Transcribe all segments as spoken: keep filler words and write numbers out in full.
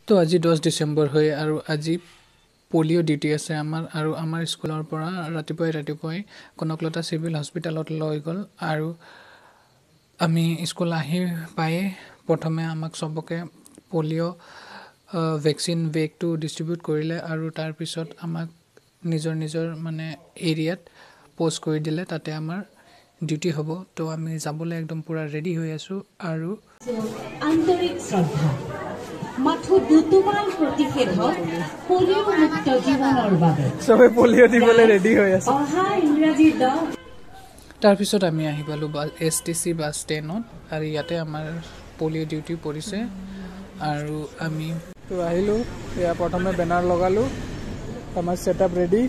তো আজি দহ ডিসেম্বৰ হয় আৰু আজি পোলিও ডিউটি আছে আমাৰ আৰু আমাৰ স্কুলৰ পৰা ৰাতিপুৱাই ৰাতিপুৱাই কনকলতা সিভিল হস্পিটালত লৈ গ'ল আৰু আমি স্কুল আহি পাই প্ৰথমে আমাক সবকে পোলিও ভ্যাকচিন বেগটো ডিস্ট্ৰিবিউট কৰিলে আৰু তাৰ পিছত আমাক নিজৰ নিজৰ মানে এৰিয়াত পোষ্ট কৰি দিলে তাতে আমাৰ ডিউটি হ'ব তো আমি যাবলৈ একদম পুৰা ৰেডি হৈ আছো আৰু আন্তৰিক শ্ৰদ্ধা মাথো দুটুমান প্ৰতিষেধক পোলিও মুক্ত জীৱনৰ বাবে সবে পোলিও দিবলৈ ৰেডি হৈ আছে অহা ইংৰাজী দহ তাৰ পিছত আমি আহি পালো এছ টি চি বাছ ষ্টেণ্ডত আৰু ইয়াতে আমাৰ পোলিও ডিউটি পৰিছে আৰু আমি তো আহিলো ইয়া প্ৰথমে বেনাৰ লগালো আমাৰ সেটআপ ৰেডি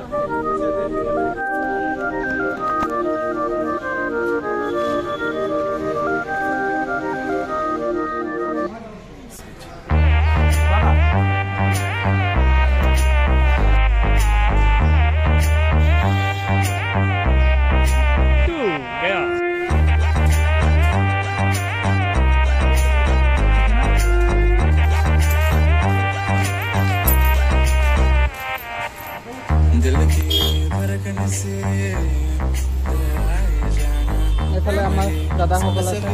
এফালে আমাৰ দাদা সকল আছে